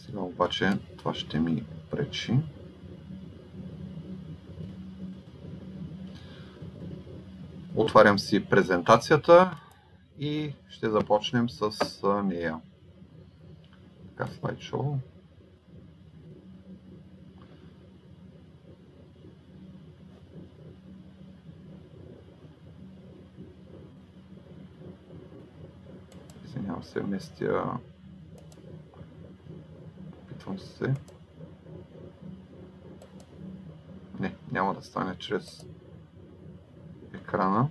Сега обаче това ще ми пречи. Отварям си презентацията и ще започнем с нея. Така, слайдшоу. Извинявам се, местя. Опитвам се. Не, няма да стане чрез екрана.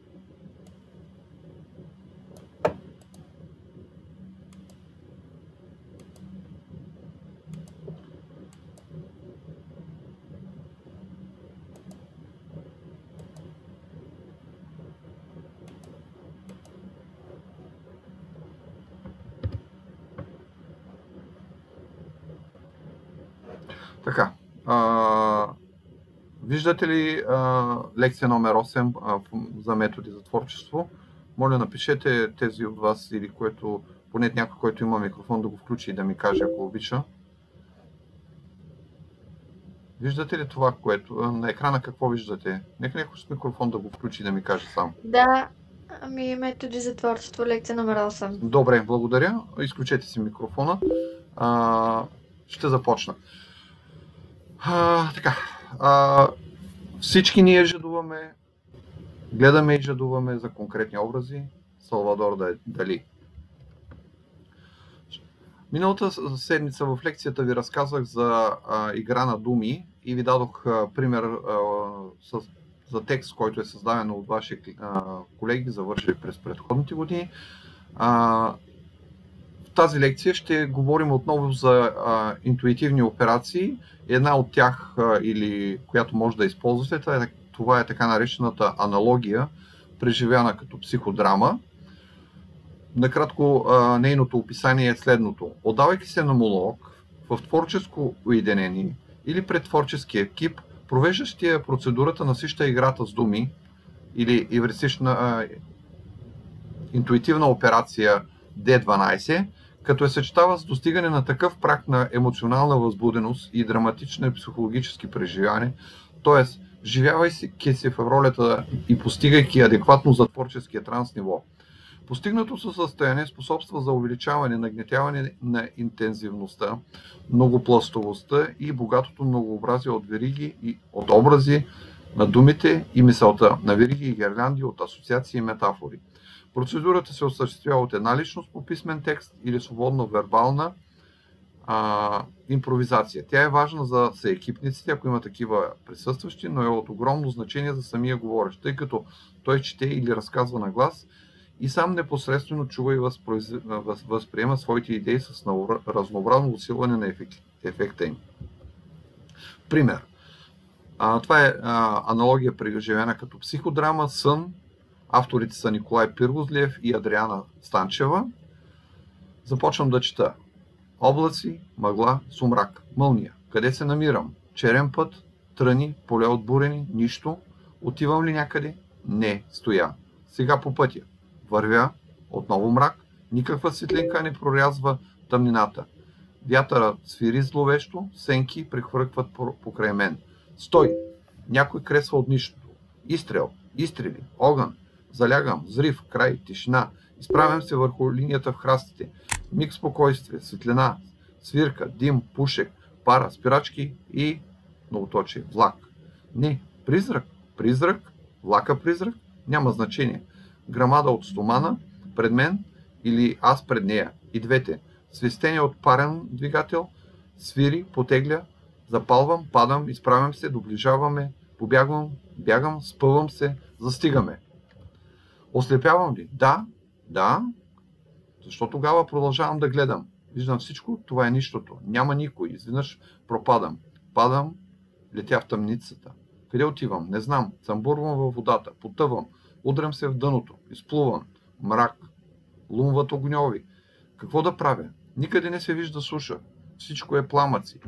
Така, виждате ли лекция номер 8 за методи за творчество? Моля, напишете тези от вас или поне някой, който има микрофон, да го включи и да ми каже, ако обича. Виждате ли това, което на екрана какво виждате? Нека някой с микрофон да го включи и да ми каже сам. Да, методи за творчество, лекция номер 8. Добре, благодаря. Изключете си микрофона. Ще започна. Така, всички ние жадуваме, гледаме и жадуваме за конкретни образи. Салвадор Дали. Миналата седмица в лекцията ви разказах за игра на думи и ви дадох пример за текст, който е създаден от ваши колеги, завършили през предходните години. В тази лекция ще говорим отново за интуитивни операции. Една от тях, или която може да използвате, това е така наречената аналогия, преживяна като психодрама. Накратко, нейното описание е следното. Отдавайки се на монолог, в творческо уединение или пред творчески екип, провеждащия процедурата насища играта с думи или евристична интуитивна операция D12, като съчетава с достигане на такъв праг на емоционална възбуденост и драматични психологически преживяване, т.е. вживявайки се в ролята и постигайки адекватно за творческия транс ниво. Постигнатото състояние способства за увеличаване, нагнетяване на интензивността, многопластовостта и богатото многообразие от вериги и от образи на думите и мисълта, на вериги и гирлянди от асоциации и метафори. Процедурата се осъществява от една личност по писмен текст или свободно вербална импровизация. Тя е важна за съекипниците, ако има такива присъстващи, но е от огромно значение за самия говорещ, тъй като той чете или разказва на глас и сам непосредствено чува и възприема своите идеи с разнообразно усилване на ефекта им. Пример. Това е аналогия преживяна като психодрама, сън. Авторите са Николай Пиргозлиев и Адриана Станчева. Започвам да чета. Облаци, мъгла, сумрак, мълния. Къде се намирам? Черен път, тръни, поле от бурени, нищо. Отивам ли някъде? Не, стоя. Сега по пътя. Вървя, отново мрак, никаква светлинка не прорязва тъмнината. Вятъра свири зловещо, сенки прехвъркват покрай мен. Стой! Някой кресва от нищото. Изстрел, изстрели, огън. Залягам, взрив, край, тишина. Изправям се върху линията в храстите. Миг спокойствие, светлина, свирка, дим, пушек, пара, спирачки и многоточие, влак. Не, призрак, влака призрак, няма значение. Грамада от стомана пред мен или аз пред нея. И двете. Свистение от парен двигател, свири, потегля, запалвам, падам, изправям се, доближаваме, побягвам, бягам, спъвам се, застигаме. Ослепявам ли? Да. Защо тогава продължавам да гледам? Виждам всичко, това е нищото. Няма никой. Изведнъж пропадам. Падам, летя в тъмницата. Къде отивам? Не знам. Цъмбурвам във водата. Потъвам. Удрям се в дъното. Изплувам. Мрак. Лумват огньови. Какво да правя? Никъде не се вижда суша. Всичко е пламъци.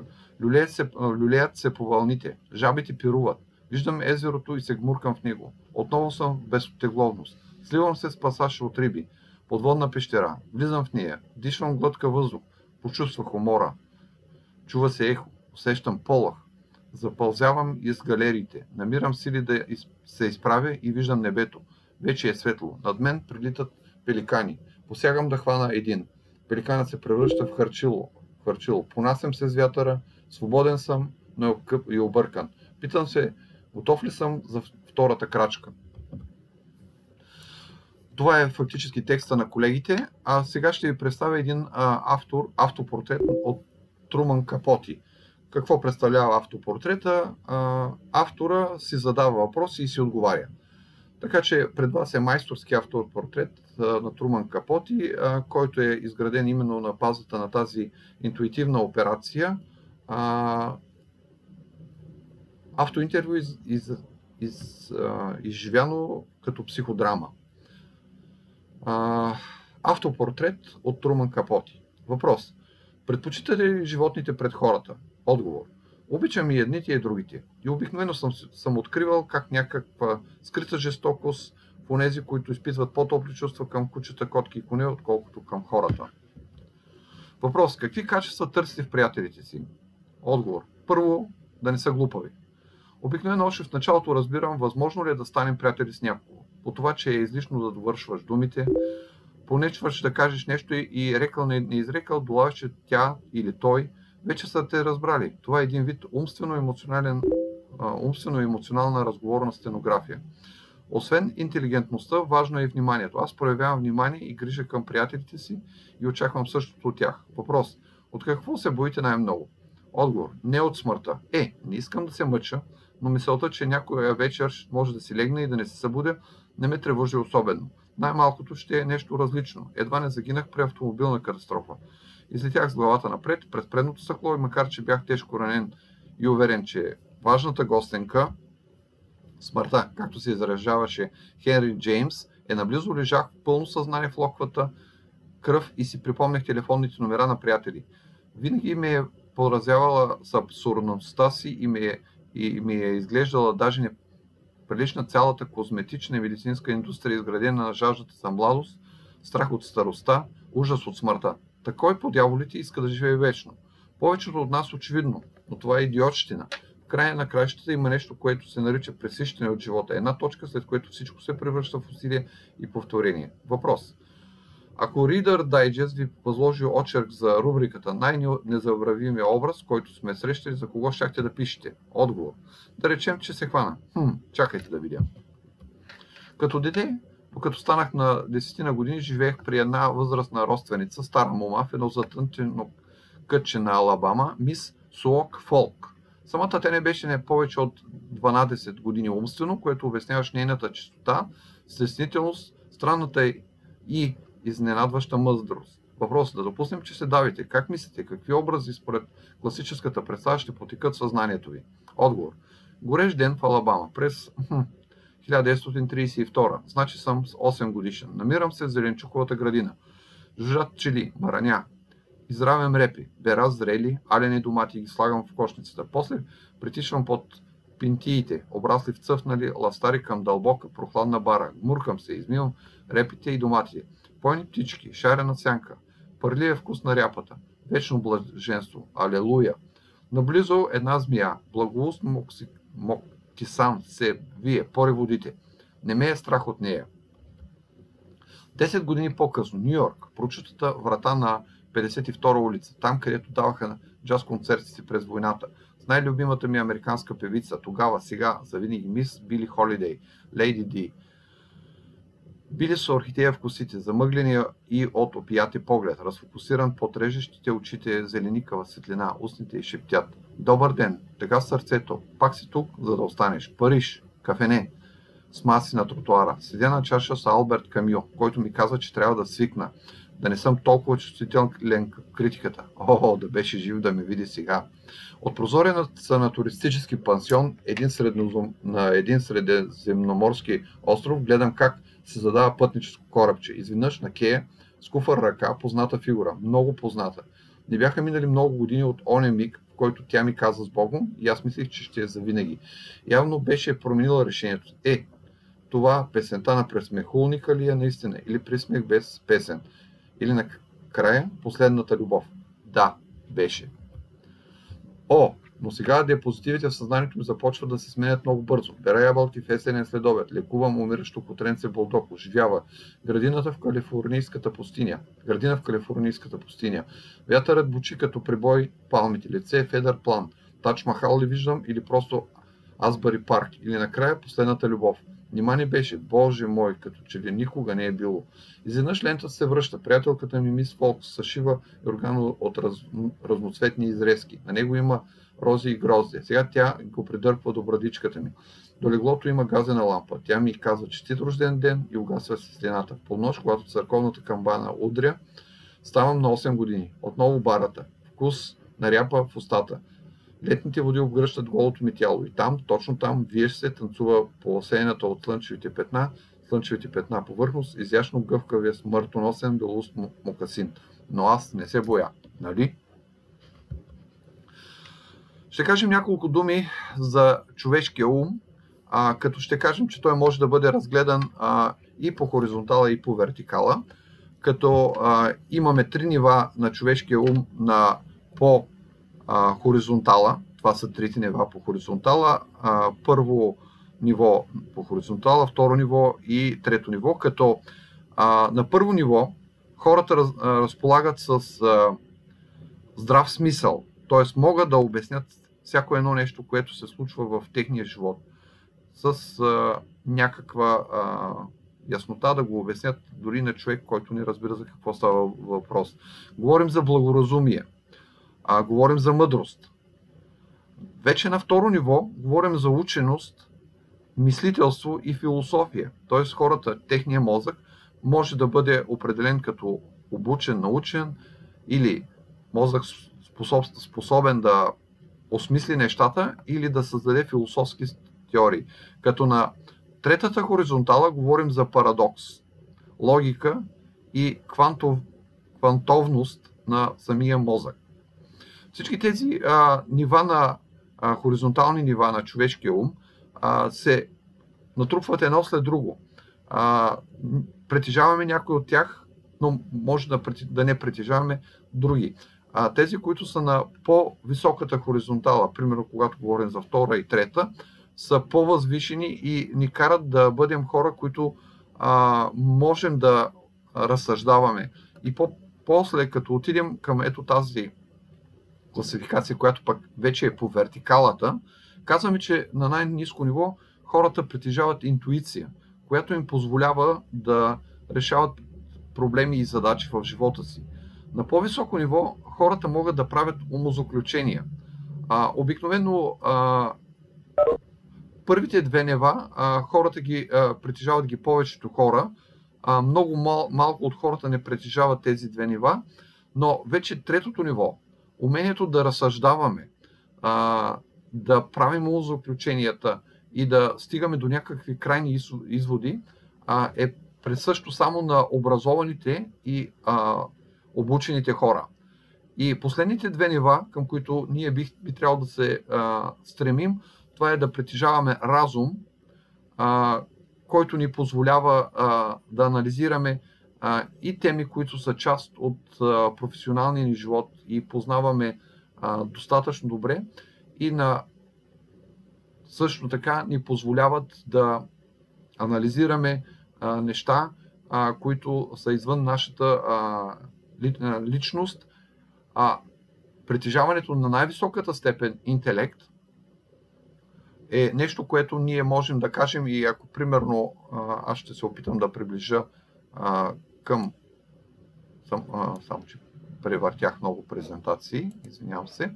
Люлеят се по вълните. Жабите пируват. Виждам езерото и се гмуркам в него. Отново съм в безтегловност. Сливам се с пасаж от риби. Подводна пещера. Влизам в нея. Дишвам глътка въздух. Почувствах умора. Чува се ехо. Усещам полъх. Запълзявам из галериите. Намирам сили да се изправя и виждам небето. Вече е светло. Над мен прилитат пеликани. Посягам да хвана един. Пеликанът се превръща в хвърчило. Понасям се с вятъра. Свободен съм, но и объркан. Питам се, готов ли съм за втората крачка. Това е фактически текста на колегите. А сега ще ви представя един автопортрет от Труман Капоти. Какво представлява автопортрета? Автора си задава въпроси и си отговаря. Така че пред вас е майсторски автопортрет на Труман Капоти, който е изграден именно на базата на тази интуитивна операция. Автоинтервю изживяно като психодрама. Автопортрет от Труман Капоти. Въпрос. Предпочитате ли животните пред хората? Отговор. Обичам и едните и другите. И обикновено съм откривал как някаква скрита жестокост в онези, които изпитват по-топли чувства към кучета, котки и коне, отколкото към хората. Въпрос. Какви качества търсите в приятелите си? Отговор. Първо, да не са глупави. Обикновено още в началото разбирам, възможно ли е да станем приятели с някого. По това, че е излишно да довършваш думите, понечваш да кажеш нещо и рекал не изрекал, долаваш, че тя или той вече са те разбрали. Това е един вид умствено-емоционална разговорна стенография. Освен интелигентността, важно е и вниманието. Аз проявявам внимание и грижа към приятелите си и очаквам същото от тях. Въпрос. От какво се боите най-много? Отговор. Не от смъртта. Не искам да се мъча, но мисълта, че някоя вечер може да си легне и да не се събудя, не ме тревожи особено. Най-малкото ще е нещо различно. Едва не загинах при автомобилна катастрофа. Излетях с главата напред, през предното стъкло и макар, че бях тежко ранен и уверен, че важната гостенка, смъртта, както се изразяваше Хенри Джеймс, е наблизо, лежах в пълно съзнание в локвата кръв и си припомнях телефонните номера на приятели. Винаги ме е поразявала с абсурдността си и ми е изглеждала даже неприлична цялата козметична и медицинска индустрия, изградена на жаждата за младост, страх от старостта, ужас от смъртта. Кой по дяволите иска да живее вечно? Повечето от нас очевидно, но това е идиотщина. В края на краищата има нещо, което се нарича пресищане от живота. Една точка, след което всичко се превръща в усилие и повторение. Въпрос. Ако Reader Digest ви възложи очерк за рубриката най-незабравимия образ, който сме срещали, за кого щяхте да пишете? Отговор. Да речем, че се хвана. Чакайте да видя. Като дете, докато станах на 10 на години, живеех при една възрастна родственица, стара мома, в едно затънчено кътче на Алабама, мис Суок Фолк. Самата тя не беше не повече от 12 години умствено, което обясняваш нейната чистота, стеснителност, странната и изненадваща мъдрост. Въпрос да допуснем, че се давите. Как мислите? Какви образи според класическата представа ще потекат в съзнанието ви? Отговор. Горещ ден в Алабама през 1932. Значи съм с 8 годишен. Намирам се в зеленчуковата градина. Жужжат пчели, мараня. Изравям репи, бера зрели, алени домати и ги слагам в кошницата. После притишвам под пинтиите, обрасли в цъфнали ластари към дълбока прохладна бара. Гмуркам се, измивам репите и доматите. Пойни птички, шарена сянка, пърлия вкус на ряпата, вечно блаженство, алелуя. Наблизо една змия, благоустно Мокисан се вие, пори водите. Не ме е страх от нея. 10 години по-късно, Ню Йорк, прочутата врата на 52-а улица, там където даваха джаз концертите си през войната, с най-любимата ми американска певица, тогава, сега, завинаги мис Били Холидей, Лейди Ди. Били с орхидея в косите, замъгления и от опияти поглед, разфокусиран под режещите очите зеленикава светлина, устните й шептят. Добър ден, тега сърцето, пак си тук, за да останеш. Париж, кафене, с маси на тротуара. Седя на чаша с Алберт Камю, който ми казва, че трябва да свикна, да не съм толкова чувствителен към критиката. Да беше жив да ме види сега. От прозореца на туристически пансион на един средиземноморски остров гледам как се задава пътническо корабче. Изведнъж на кея с куфар ръка позната фигура. Много позната. Не бяха минали много години от оня миг, в който тя ми каза с Богом и аз мислех, че ще е завинаги. Явно беше променила решението. Това песента на пресмехулника ли е наистина? Или присмех без песен? Или накрая последната любов? Да, беше. Но сега диапозитивите в съзнанието ми започват да се сменят много бързо. Бера ябълки в есенен следобед, лекувам умиращо котренце булдог, оживява. Градина в Калифорнийската пустиня. Вятърът бучи като прибой палмите, лице е Федър План. Тач Махал ли виждам или просто Асбари парк? Или накрая последната любов? Нима не беше, Боже мой, като че ли никога не е било. Изведнъж лентата се връща. Приятелката ми мис Фолкс съшива юрган от разноцветни изрезки. На него има рози и грозде. Сега тя го придърпва до брадичката ми. До леглото има газена лампа. Тя ми казва честит рожден ден и угасва светлината. В полунощ, когато църковната камбана удря, ставам на 8 години. Отново барата. Вкус на ряпа в устата. Летните води обгръщат голото ми тяло и там, точно там, виеш се, танцува по осеяната от слънчевите петна повърхност, изящно гъвкавия смъртоносен белуст мокасин. Но аз не се боя, нали? Ще кажем няколко думи за човешкия ум, като ще кажем, че той може да бъде разгледан и по хоризонтала, и по вертикала, като имаме три нива на човешкия ум по хоризонтала. Това са трите нива по хоризонтала. Първо ниво по хоризонтала, второ ниво и трето ниво, като на първо ниво хората разполагат с здрав смисъл, т.е. могат да обяснят всяко едно нещо, което се случва в техния живот, с някаква яснота да го обяснят дори на човек, който не разбира за какво става въпрос. Говорим за благоразумие, говорим за мъдрост. Вече на второ ниво говорим за ученост, мислителство и философия. Т.е. хората, техния мозък може да бъде определен като обучен, научен или мозък способен да осмисли нещата или да създаде философски теории. Като на третата хоризонтала говорим за парадокс, логика и квантовност на самия мозък. Всички тези хоризонтални нива на човешкия ум се натрупват едно след друго. Притежаваме някои от тях, но може да не притежаваме други. Тези, които са на по-високата хоризонтала, примерно когато говорим за втора и трета, са по-възвишени и ни карат да бъдем хора, които можем да разсъждаваме. И после, като отидем към ето тази класификация, която пък вече е по вертикалата, казваме, че на най-ниско ниво хората притежават интуиция, която им позволява да решават проблеми и задачи в живота си. На по-високо ниво хората могат да правят умозаключения. Обикновено първите две нива хората притежават ги повечето хора. Много малко от хората не притежават тези две нива, но вече третото ниво, умението да разсъждаваме, да правим умозаключенията и да стигаме до някакви крайни изводи, е присъщо само на образованите и обучените хора. И последните две нива, към които ние би трябвало да се стремим, това е да притежаваме разум, който ни позволява да анализираме и теми, които са част от професионалния ни живот и познаваме достатъчно добре, и също така ни позволяват да анализираме неща, които са извън нашата личност. Притежаването на най-високата степен интелект е нещо, което ние можем да кажем, и ако примерно аз ще се опитам да приближа към... Само че превъртях много презентации, извинявам се.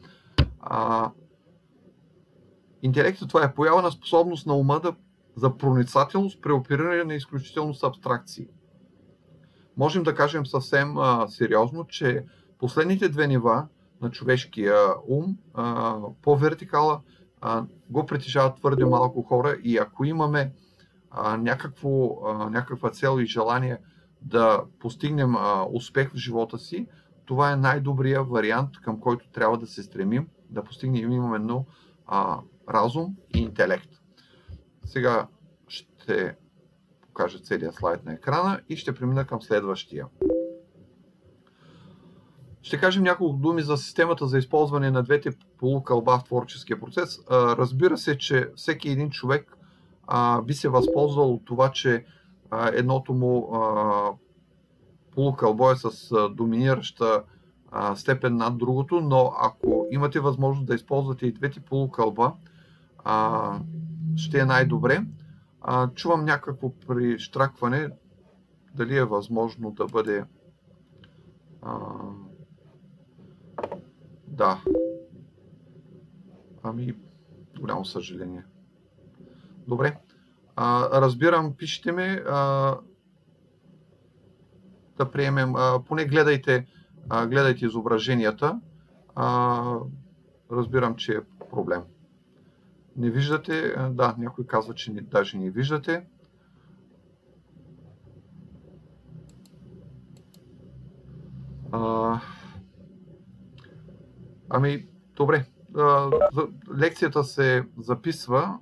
Интелектът, това е поява на способност на ума за проницателност при опериране на изключително с абстракции. Можем да кажем съвсем сериозно, че последните две нива на човешкия ум по вертикала го притежават твърде малко хора, и ако имаме някаква цел и желание да постигнем успех в живота си, това е най-добрият вариант, към който трябва да се стремим, да постигнем именно разум и интелект. Сега ще покажа целият слайд на екрана и ще премина към следващия. Ще кажем няколко думи за системата за използване на двете полукълба в творческия процес. Разбира се, че всеки един човек би се възползвал от това, че едното му полукълбо е с доминираща степен над другото, но ако имате възможност да използвате и двете полукълба, ще е най-добре. Чувам някакво прищракване, дали е възможно да бъде... Да. Голямо съжаление. Добре. Разбирам, пишете ме. Да приемем. Поне гледайте изображенията. Разбирам, че е проблем. Не виждате? Да, някой казва, че даже не виждате. Добре. Лекцията се записва.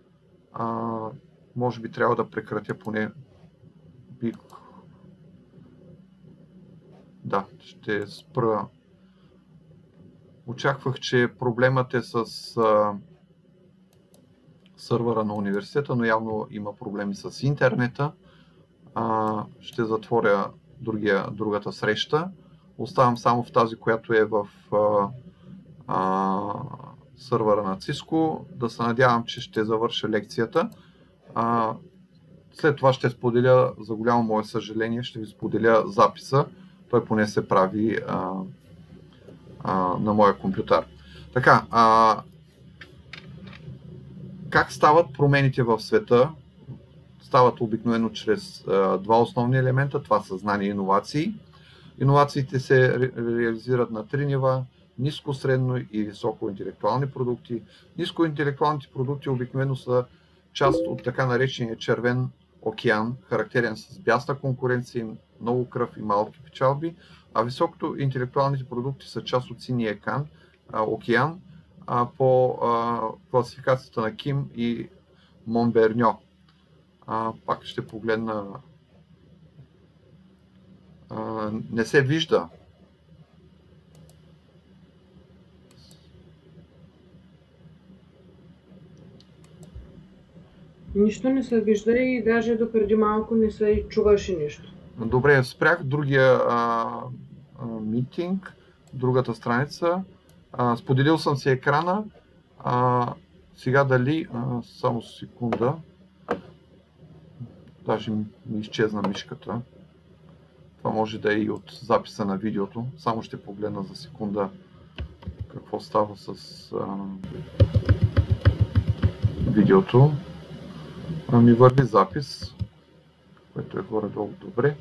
Може би трябва да прекратя поне. Да, ще спра. Очаквах, че проблемът е с сървъра на университета, но явно има проблеми с интернета. Ще затворя другата среща. Оставам само в тази, която е в сървъра на Cisco. Да се надявам, че ще завърша лекцията. След това ще споделя, за голямо мое съжаление, ще ви споделя записа. Той поне се прави на моя компютър. Така, как стават промените в света? Стават обикновено чрез два основни елемента. Това са знания и иновации. Иновациите се реализират на три нива: ниско, средно и високо интелектуални продукти. Нискоинтелектуалните продукти обикновено са част от така наречения червен океан, характерен с бясна конкуренция, много кръв и малки печалби, а високото интелектуалните продукти са част от синия океан по класификацията на Ким и Монберньо. Пак ще погледна. Не се вижда. Нищо не се вижда и даже допреди малко не се и чуваше нищо. Добре, спрях другия митинг, другата страница. Споделил съм си екрана. Сега дали... само секунда. Даже ми изчезна мишката. Това може да е и от записа на видеото. Само ще погледна за секунда какво става с видеото. Ми върви запис, което е горе-долу добре.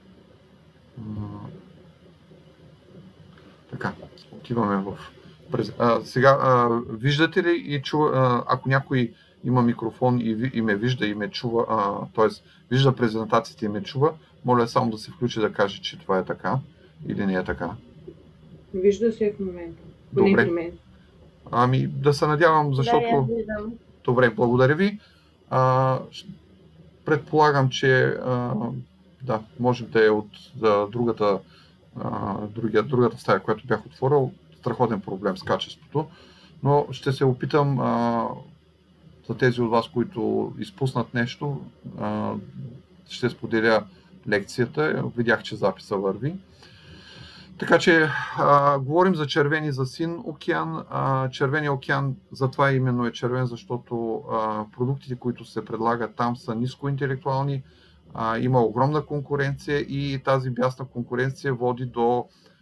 Така, отиваме в... Сега, виждате ли и чува, ако някой има микрофон и ме вижда и ме чува, т.е. вижда презентацията и ме чува, моля само да се включи да каже, че това е така или не е така. Вижда се в момента. Добре. Да се надявам, защото... Да, добре, благодаря ви. Предполагам, че да, може да е от другата стая, която бях отворил. Страхотен проблем с качеството, но ще се опитам за тези от вас, които изпуснат нещо, ще споделя лекцията. Видях, че записа върви. Така че говорим за червен и за син океан. Червения океан затова именно е червен, защото продуктите, които се предлагат там, са нискоинтелектуални, има огромна конкуренция и тази бясна конкуренция води до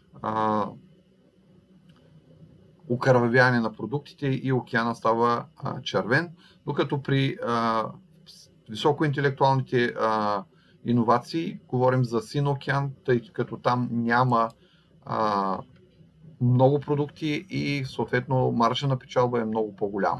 окървавяване на продуктите и океана става червен, докато при високоинтелектуалните иновации говорим за син океан, тъй като там няма много продукти и съответно маржа на печалба е много по-голям.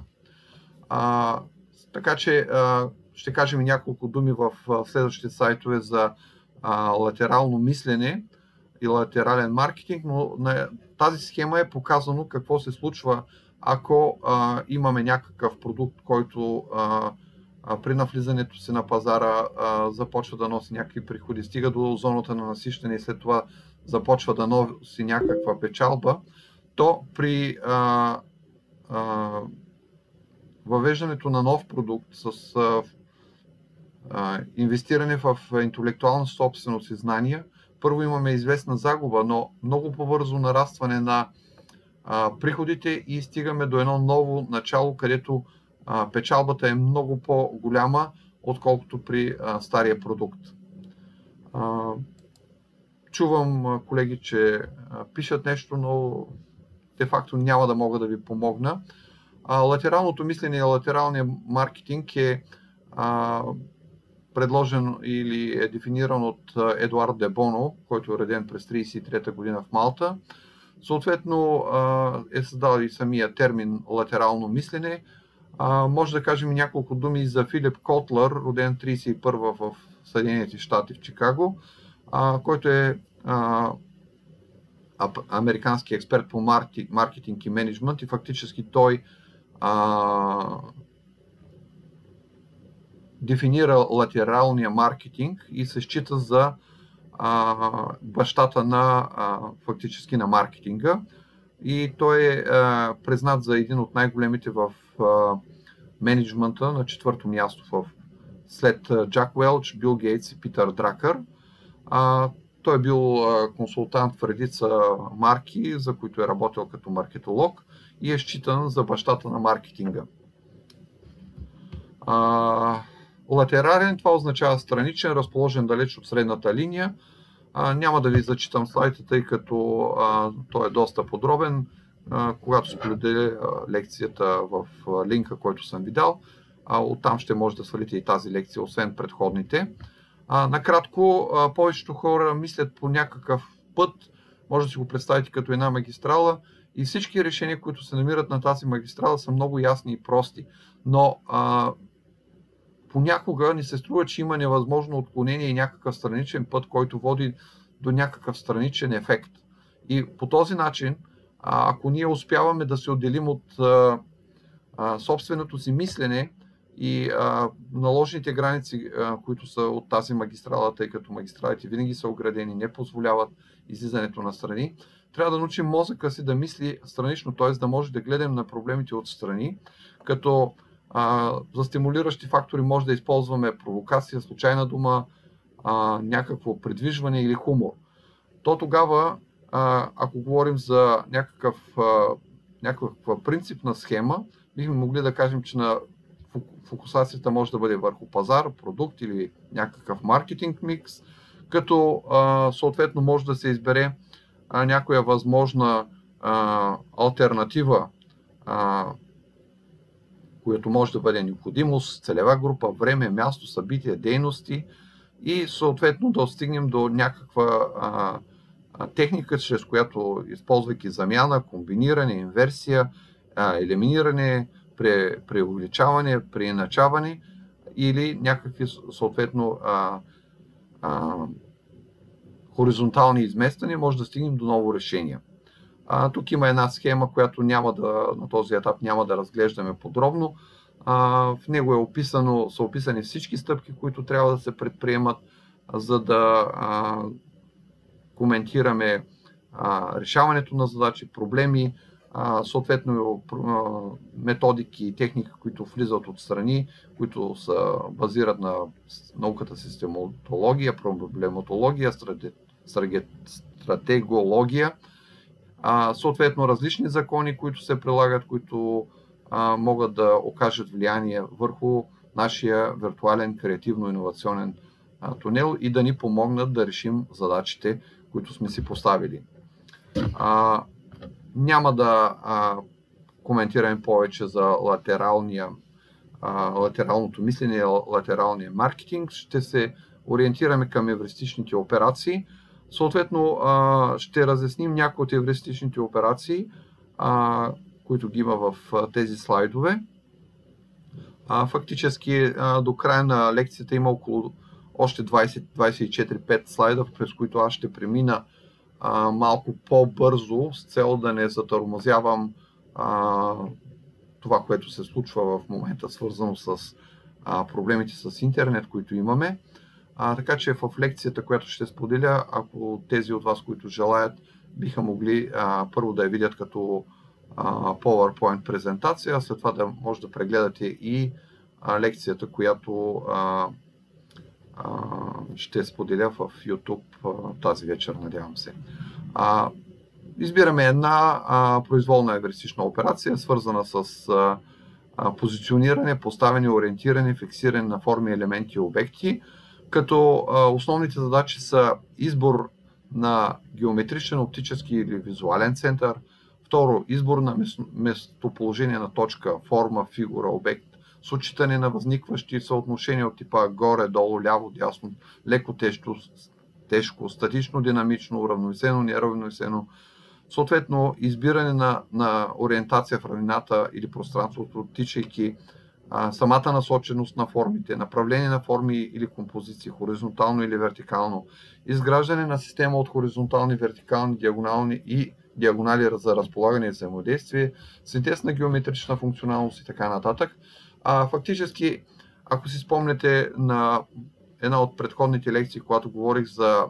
Така че ще кажем и няколко думи в следващите сайтове за латерално мислене и латерален маркетинг, но на тази схема е показано какво се случва, ако имаме някакъв продукт, който при навлизането си на пазара започва да носи някакви приходи, стига до зоната на насищане и след това започва да носи някаква печалба, то при въвеждането на нов продукт с инвестиране в интелектуална собственост и знания, първо имаме известна загуба, но много по-бързо нарастване на приходите и стигаме до едно ново начало, където печалбата е много по-голяма, отколкото при стария продукт. Чувам, колеги, че пишат нещо, но де-факто няма да мога да ви помогна. Латералното мислене и латералният маркетинг е предложен или е дефиниран от Едуард де Боно, който е роден през 1933 година в Малта. Съответно е създал и самия термин латерално мислене. Може да кажем и няколко думи за Филип Котлер, роден 1931 в Съединените щати в Чикаго, който е американски експерт по маркетинг и менеджмент и фактически той дефинира латералния маркетинг и се счита за бащата на фактически на маркетинга. И той е признат за един от най-големите в менеджмента на четвърто място след Джак Уелч, Бил Гейтс и Питър Дракър. Той е бил консултант в редица марки, за които е работил като маркетолог и е считан за бащата на маркетинга. Латерален, това означава страничен, разположен далеч от средната линия. Няма да ви зачитам слайдите, тъй като той е доста подробен. Когато споделя лекцията в линка, който съм ви дал, оттам ще може да свалите и тази лекция, освен предходните. Накратко, повечето хора мислят по някакъв път, може да си го представите като една магистрала и всички решения, които се намират на тази магистрала, са много ясни и прости. Но понякога ни се струва, че има невъзможно отклонение и някакъв страничен път, който води до някакъв страничен ефект. И по този начин, ако ние успяваме да се отделим от собственото си мислене и наложените граници, които са от тази магистрала, тъй като магистралите винаги са оградени, не позволяват излизането на страни, трябва да научим мозъка си да мисли странично, т.е. да може да гледаме на проблемите отстрани, като за стимулиращи фактори може да използваме провокация, случайна дума, някакво предвижване или хумор. То тогава, ако говорим за някаква принципна схема, бихме могли да кажем, че на фокусацията може да бъде върху пазар, продукт или някакъв маркетинг микс, като съответно може да се избере някоя възможна алтернатива, която може да бъде необходимост, целева група, време, място, събития, дейности и съответно да стигнем до някаква техника, чрез която, използвайки замяна, комбиниране, инверсия, елиминиране, преувеличаване, преиначаване или някакви съответно хоризонтални измествания, може да стигнем до ново решение. Тук има една схема, която на този етап няма да разглеждаме подробно. В него са описани всички стъпки, които трябва да се предприемат, за да коментираме решаването на задачи, проблеми, съответно методики и техники, които влизат отстрани, които се базират на науката систематология, проблемотология, стратегология, съответно различни закони, които се прилагат, които могат да окажат влияние върху нашия виртуален креативно-иновационен тунел и да ни помогнат да решим задачите, които сме си поставили. Няма да коментираме повече за латералното мислене и латералния маркетинг. Ще се ориентираме към евристичните операции. Съответно, ще разясним някои от евристичните операции, които ги има в тези слайдове. Фактически до края на лекцията има около още 20-24-5 слайда, през които аз ще премина малко по-бързо, с цел да не затормозявам това, което се случва в момента, свързано с проблемите с интернет, които имаме. Така че в лекцията, която ще споделя, ако тези от вас, които желаят, биха могли първо да я видят като PowerPoint презентация, а след това да може да прегледате и лекцията, която ще споделя в YouTube тази вечер, надявам се. Избираме една произволна евристична операция, свързана с позициониране, поставяне, ориентиране, фиксиране на форми, елементи и обекти, като основните задачи са избор на геометричен, оптически или визуален център. Второ, избор на местоположение на точка, форма, фигура, обект, с отчитане на възникващи съотношения от типа горе, долу, ляво, дясно, леко, тежко, статично, динамично, уравновесено, неравновесено. Съответно, избиране на ориентация в равнината или пространството, оттичайки самата насоченост на формите, направление на форми или композиции, хоризонтално или вертикално, изграждане на система от хоризонтални, вертикални, диагонални и диагонали за разполагане и взаимодействие, синтез на геометрична функционалност и така нататък. Фактически, ако си спомняте на една от предходните лекции, когато говорих за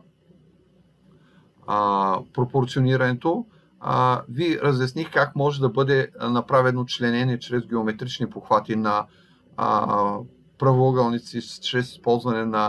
пропорционирането, ви разясних как може да бъде направено членение чрез геометрични похвати на правоъгълници, чрез използване на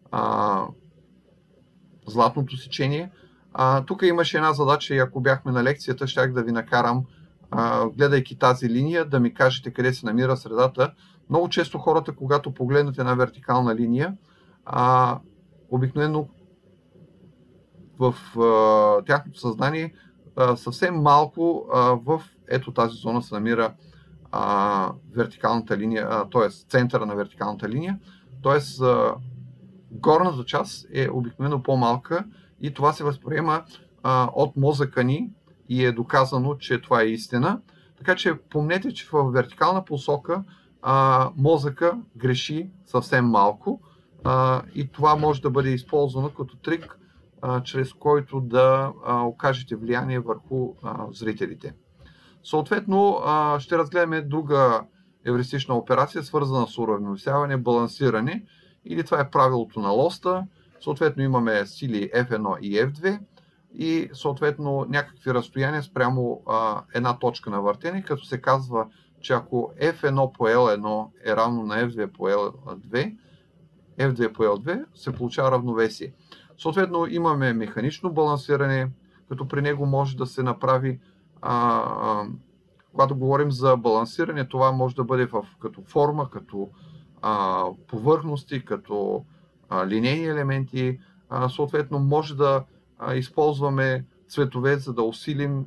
златното сечение. Тук имаше една задача и ако бяхме на лекцията, щях да ви накарам, гледайки тази линия, да ми кажете къде се намира средата. Много често хората, когато погледнат една вертикална линия, обикновено в тяхното съзнание съвсем малко в ето тази зона се намира вертикалната линия, т.е. центъра на вертикалната линия, т.е. горната част е обикновено по-малка и това се възприема от мозъка ни и е доказано, че това е истина. Така че помнете, че в вертикална посока мозъка греши съвсем малко и това може да бъде използвано като трик, чрез който да окажете влияние върху зрителите. Съответно, ще разгледаме друга евристична операция, свързана с уравновесяване, балансиране, или това е правилото на лоста. Съответно имаме сили F1 и F2 и съответно някакви разстояния спрямо една точка на въртене, като се казва, че ако F1 по L1 е равно на F2 по L2, F2 по L2 се получава равновесие. Съответно имаме механично балансиране, като при него може да се направи, когато говорим за балансиране, това може да бъде като форма, като повърхности, като линейни елементи. Съответно може да използваме цветове, за да усилим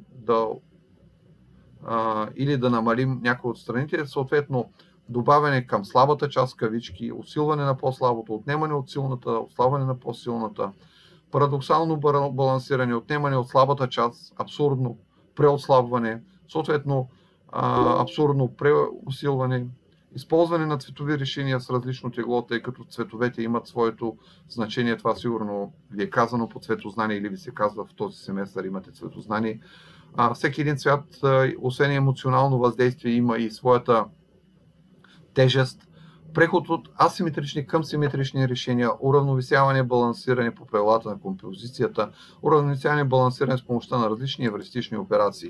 или да намалим някои от страните. Съответно добавяне към слабата част, кавички, усилване на по-слабото, отнемане от силната, отслабване на по-силната, парадоксално балансиране, отнемане от слабата част, абсурдно преотслабване, съответно абсурдно преусилване, използване на цветови решения с различно тегло, тъй като цветовете имат своето значение. Това сигурно ви е казано по цветознание или ви се казва в този семестър имате цветознание. Всеки един цвят, освен емоционално въздействие, има и своята тежест. Преход от асиметрични към симетрични решения, уравновесяване, балансиране по правилата на композицията, уравновесяване, балансиране с помощта на различни евристични операции.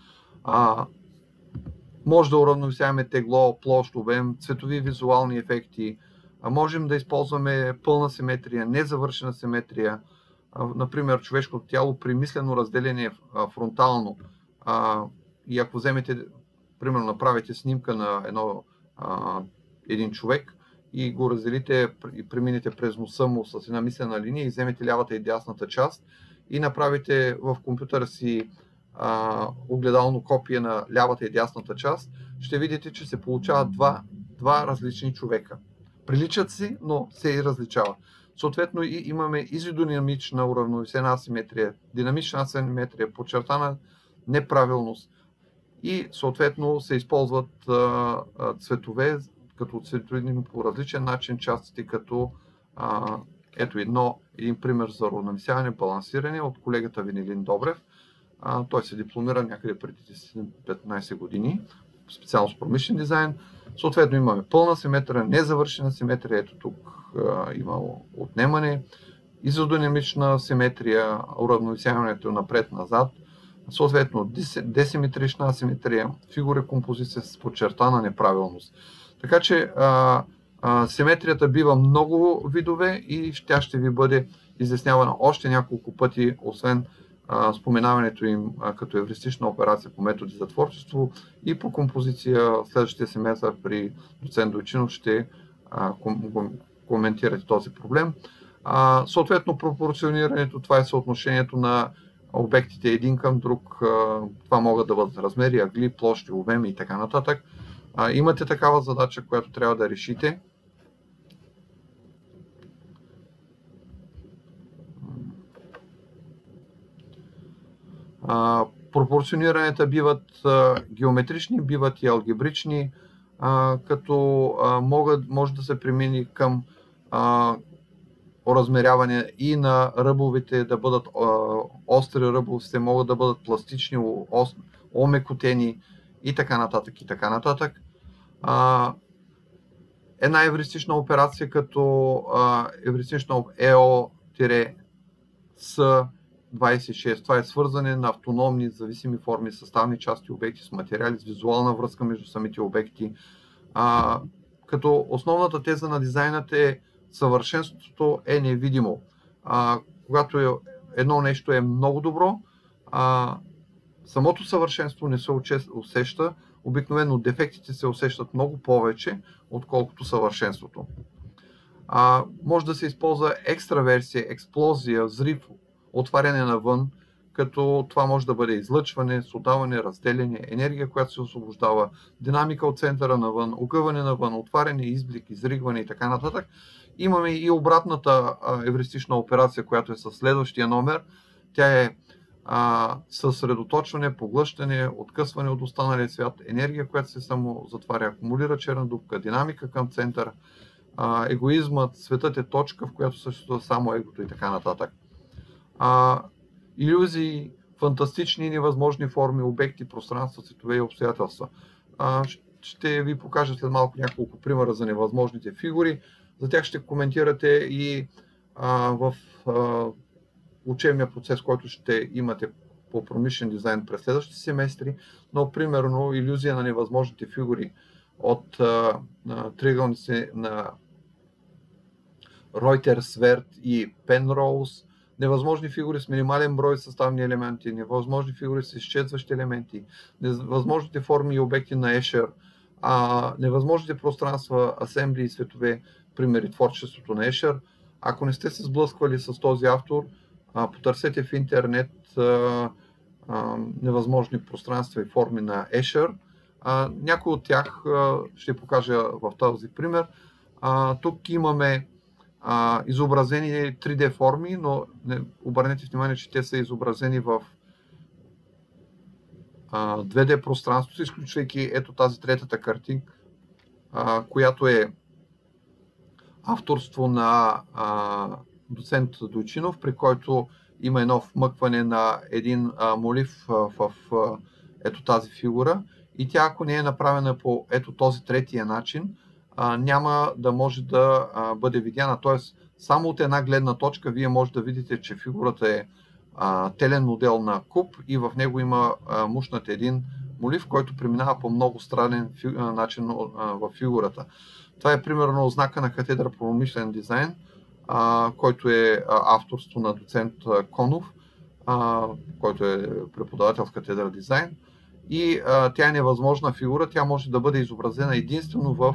Може да уравновесяваме тегло, площ, обем, цветови визуални ефекти. Можем да използваме пълна симетрия, незавършена симетрия. Например, човешкото тяло при мислено разделение фронтално. И ако вземете, примерно, направите снимка на един човек и го разделите и преминете през носа му с една мислена линия и вземете лявата и дясната част и направите в компютъра си огледално копие на лявата и дясната част, ще видите, че се получават два различни човека. Приличат си, но се и различават. Съответно имаме изодинамична уравновесена асиметрия, динамична асиметрия, подчертана неправилност и съответно се използват цветове, като цветовидим по различен начин частите, като ето един пример за уравновесяване, балансиране от колегата Венелин Добрев. Той се дипломира някъде преди 15 години, специално с промишлен дизайн. Съответно имаме пълна симетрия, незавършена симетрия, ето тук има отнемане, изодинамична симетрия, уравновесяването напред-назад, съответно десиметрична асиметрия, фигура композиция с подчертана неправилност. Така че симетрията бива много видове и тя ще ви бъде изяснявана още няколко пъти, освен споменаването им като евристична операция по методи за творчество и по композиция. Следващия семестър при доцент Дойчинов ще коментирате този проблем. Съответно, пропорционирането, това е съотношението на обектите един към друг. Това могат да бъдат размери, ъгли, площи, обеми и така нататък. Имате такава задача, която трябва да решите. Пропорциониранията биват геометрични, биват и алгебрични, като може да се премини към оразмеряване и на ръбовете, да бъдат остри ръбове, могат да бъдат пластични, омекотени и така нататък. И така нататък. Една евристична операция като евристична EO-S26. Това е свързане на автономни зависими форми, съставни части, обекти с материали, с визуална връзка между самите обекти. Като основната теза на дизайнът е съвършенството е невидимо. Когато едно нещо е много добро, самото съвършенство не се усеща. Обикновено дефектите се усещат много повече, отколкото съвършенството. Може да се използва екстраверсия, експлозия, взрив, отваряне навън, като това може да бъде излъчване, сотаване, разделяне, енергия, която се освобождава, динамика от центъра навън, огъване навън, отваряне, изблик, изригване и така нататък. Имаме и обратната евристична операция, която е със следващия номер. Тя е съсредоточване, поглъщане, откъсване от останалия свят, енергия, която се само затваря, акумулира черна дупка, динамика към център, егоизмът, светът е точка, в която съществува само егото и така нататък. Илюзии, фантастични и невъзможни форми, обекти, пространства, цветове и обстоятелства. Ще ви покажа след малко няколко примера за невъзможните фигури. За тях ще коментирате и в учебния процес, който ще имате по промишлен дизайн през следващите семестри, но примерно илюзия на невъзможните фигури от триъгълници на Reuters, Верт и Penrose, невъзможни фигури с минимален брой съставни елементи, невъзможни фигури с изчезващи елементи, невъзможните форми и обекти на Escher, невъзможните пространства, асембли и светове, примери творчеството на Escher. Ако не сте се сблъсквали с този автор, потърсете в интернет невъзможни пространства и форми на Escher. Някои от тях ще покажа в този пример. Тук имаме изобразени 3D форми, но обърнете внимание, че те са изобразени в 2D пространството, изключвайки ето тази третата картинка, която е авторство на доцент Дойчинов, при който има едно вмъкване на един молив в ето тази фигура и тя, ако не е направена по ето този третия начин, няма да може да бъде видяна. Т.е. само от една гледна точка вие може да видите, че фигурата е телен модел на куб и в него има мушнат един молив, който преминава по много странен начин в фигурата. Това е примерно знака на катедра по промишлен дизайн, който е авторство на доцент Конов, който е преподавател в катедра дизайн. И тя е невъзможна фигура, тя може да бъде изобразена единствено в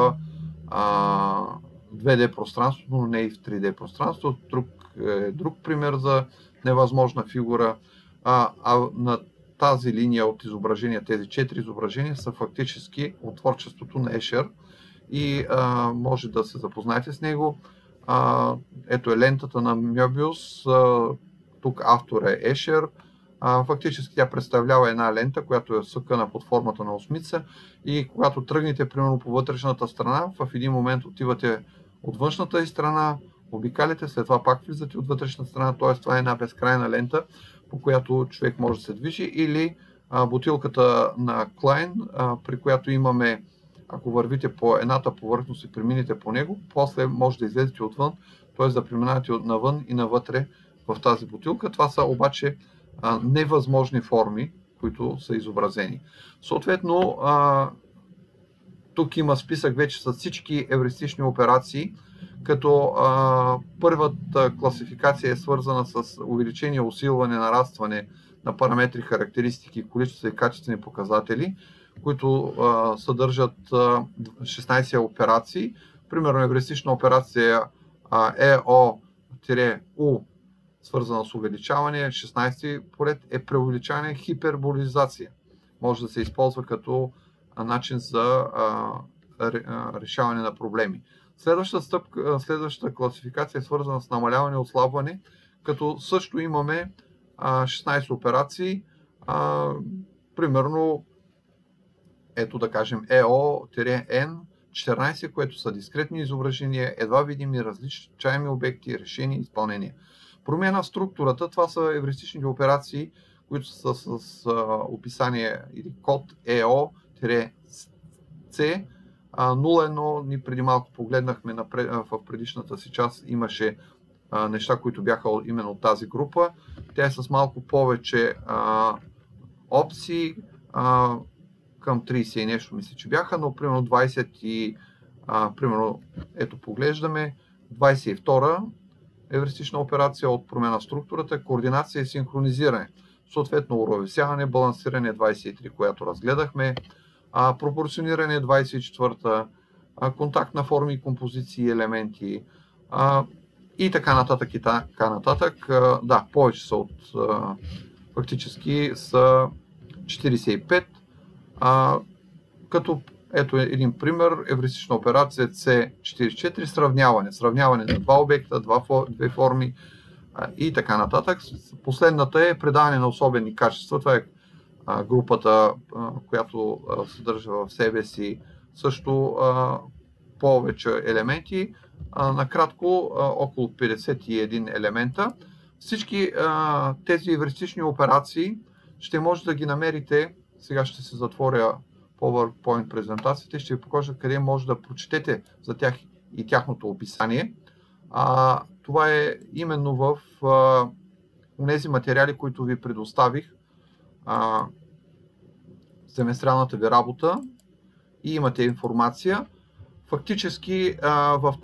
2D пространството, но не и в 3D пространство. Друг пример за невъзможна фигура. На тази линия от изображения, тези 4 изображения са фактически от творчеството на Escher и може да се запознаете с него. Ето е лентата на Мьобиус, тук автор е Escher. Фактически тя представлява една лента, която е съкана под формата на осмица и когато тръгнете примерно по вътрешната страна, в един момент отивате от външната и страна, обикаляте, след това пак влизате от вътрешната страна, т.е. това е една безкрайна лента, по която човек може да се движи, или бутилката на Клайн, при която имаме ако вървите по едната повърхност и преминете по него, после може да излезете отвън, т.е. да преминавате навън и навътре в тази бутилка. Това са обаче невъзможни форми, които са изобразени. Съответно, тук има списък вече с всички евристични операции, като първата класификация е свързана с увеличение, усилване, нарастване на параметри, характеристики, количество и качествени показатели, които съдържат 16 операции. Примерно евристична операция EO-U, свързана с увеличаване, 16 поред е преувеличаване, хиперболизация. Може да се използва като начин за решаване на проблеми. Следващата класификация е свързана с намаляване и отслабване, като също имаме 16 операции. Примерно, ето да кажем EO-N 14, което са дискретни изображения, едва видими, различаеми обекти, решения и изпълнения. Промяна в структурата, това са евристичните операции, които са с описание или код EO-C 01. Ние преди малко погледнахме в предишната си част, имаше неща, които бяха именно от тази група. Тя е с малко повече опции, към 30 и нещо мисля, че бяха, но примерно 20 и примерно, ето поглеждаме, 22 евристична операция от промяна в структурата, координация и синхронизиране. Съответно уравновесяване, балансиране 23, която разгледахме, пропорциониране 24, контакт на форми, композиции, елементи и така нататък и така нататък. Да, повече са от фактически са 45, като ето един пример, евристична операция C44, сравняване на два обекта, две форми и така нататък. Последната е предаване на особени качества. Това е групата, която съдържа в себе си също повече елементи. Накратко, около 51 елемента. Всички тези евристични операции ще може да ги намерите. Сега ще се затворя PowerPoint презентацията и ще ви покажа къде може да прочетете за тях и тяхното описание. Това е именно в тези материали, които ви предоставих в семестралната ви работа и имате информация. Фактически в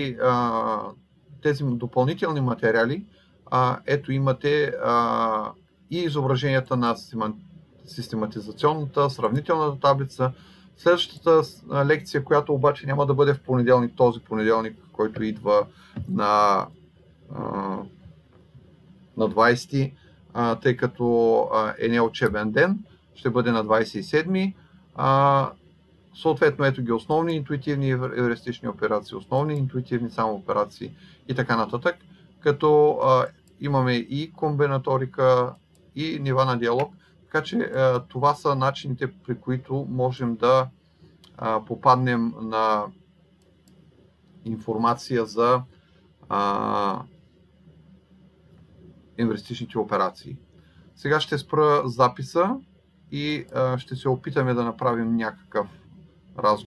тези допълнителни материали ето имате и изображенията на систематизационната, сравнителната таблица. Следващата лекция, която обаче няма да бъде в понеделник, този понеделник, който идва на 20, тъй като е неучебен ден, ще бъде на 27. Съответно, ето ги основни интуитивни евристични операции, основни интуитивни само операции и така нататък, като имаме и комбинаторика, и нива на диалог. Така че това са начините, при които можем да попаднем на информация за евристичните операции. Сега ще спра записа и ще се опитаме да направим някакъв разговор.